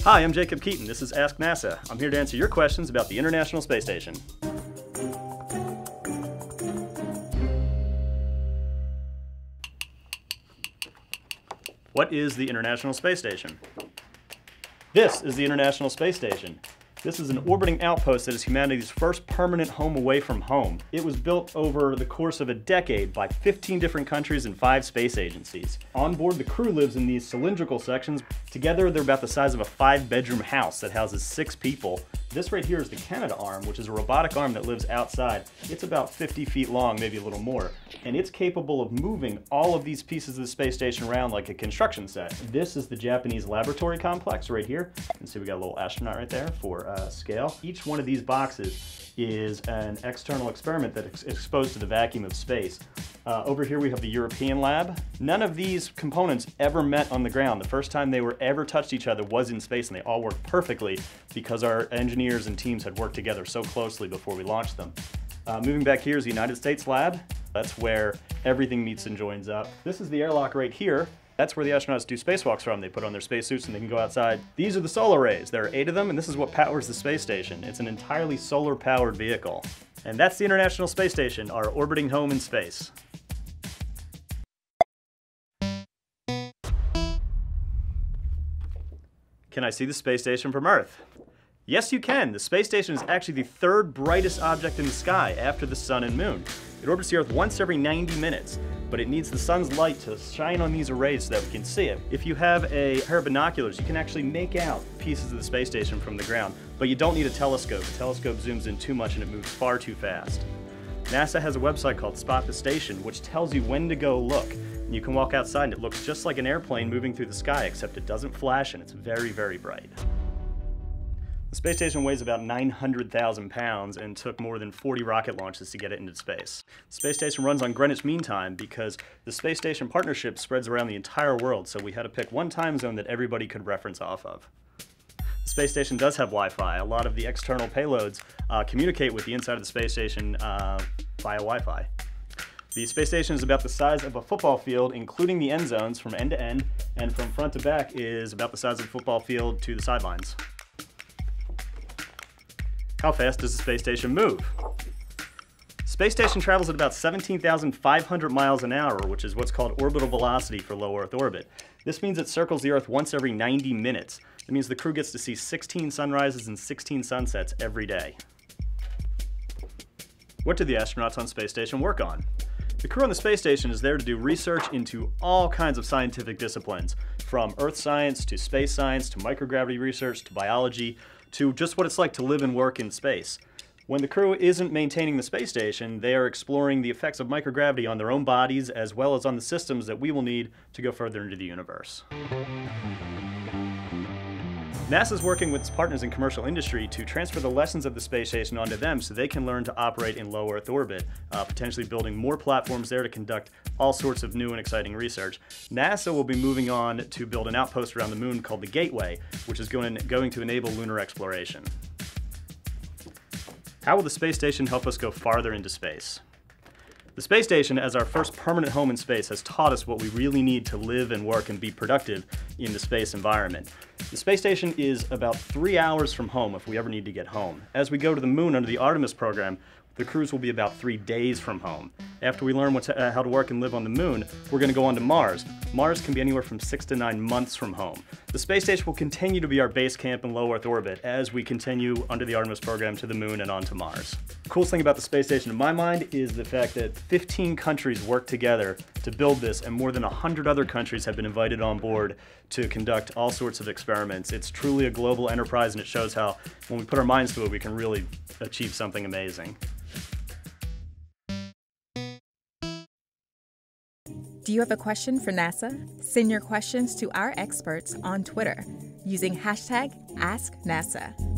Hi, I'm Jacob Keaton. This is Ask NASA. I'm here to answer your questions about the International Space Station. What is the International Space Station? This is the International Space Station. This is an orbiting outpost that is humanity's first permanent home away from home. It was built over the course of a decade by 15 different countries and 5 space agencies. On board, the crew lives in these cylindrical sections. Together, they're about the size of a 5-bedroom house that houses 6 people. This right here is the Canada arm, which is a robotic arm that lives outside. It's about 50 feet long, maybe a little more, and it's capable of moving all of these pieces of the space station around like a construction set. This is the Japanese laboratory complex right here. You can see we got a little astronaut right there for scale. Each one of these boxes is an external experiment that is exposed to the vacuum of space. Over here we have the European lab. None of these components ever met on the ground. The first time they were ever touched each other was in space, and they all worked perfectly because our engineers and teams had worked together so closely before we launched them. Moving back here is the United States lab. That's where everything meets and joins up. This is the airlock right here. That's where the astronauts do spacewalks from. They put on their spacesuits and they can go outside. These are the solar arrays. There are 8 of them, and this is what powers the space station. It's an entirely solar-powered vehicle. And that's the International Space Station, our orbiting home in space. Can I see the space station from Earth? Yes, you can. The space station is actually the 3rd brightest object in the sky after the sun and moon. It orbits the Earth once every 90 minutes, but it needs the sun's light to shine on these arrays so that we can see it. If you have a pair of binoculars, you can actually make out pieces of the space station from the ground, but you don't need a telescope. The telescope zooms in too much and it moves far too fast. NASA has a website called Spot the Station, which tells you when to go look. You can walk outside and it looks just like an airplane moving through the sky, except it doesn't flash and it's very, very bright. The space station weighs about 900,000 pounds and took more than 40 rocket launches to get it into space. The space station runs on Greenwich Mean Time because the space station partnership spreads around the entire world, so we had to pick one time zone that everybody could reference off of. The space station does have Wi-Fi. A lot of the external payloads communicate with the inside of the space station via Wi-Fi. The space station is about the size of a football field, including the end zones from end to end, and from front to back is about the size of a football field to the sidelines. How fast does the space station move? Space station travels at about 17,500 miles an hour, which is what's called orbital velocity for low Earth orbit. This means it circles the Earth once every 90 minutes. It means the crew gets to see 16 sunrises and 16 sunsets every day. What do the astronauts on space station work on? The crew on the space station is there to do research into all kinds of scientific disciplines, from earth science to space science to microgravity research to biology to just what it's like to live and work in space. When the crew isn't maintaining the space station, they are exploring the effects of microgravity on their own bodies as well as on the systems that we will need to go further into the universe. NASA is working with its partners in commercial industry to transfer the lessons of the space station onto them so they can learn to operate in low Earth orbit, potentially building more platforms there to conduct all sorts of new and exciting research. NASA will be moving on to build an outpost around the moon called the Gateway, which is going to enable lunar exploration. How will the space station help us go farther into space? The space station, as our first permanent home in space, has taught us what we really need to live and work and be productive in the space environment. The space station is about 3 hours from home if we ever need to get home. As we go to the moon under the Artemis program, the cruise will be about 3 days from home. After we learn how to work and live on the moon, we're going to go on to Mars. Mars can be anywhere from 6 to 9 months from home. The space station will continue to be our base camp in low Earth orbit as we continue under the Artemis program to the moon and on to Mars. The coolest thing about the space station in my mind is the fact that 15 countries worked together to build this, and more than 100 other countries have been invited on board to conduct all sorts of experiments. It's truly a global enterprise, and it shows how when we put our minds to it, we can really achieve something amazing. Do you have a question for NASA? Send your questions to our experts on Twitter using #AskNASA.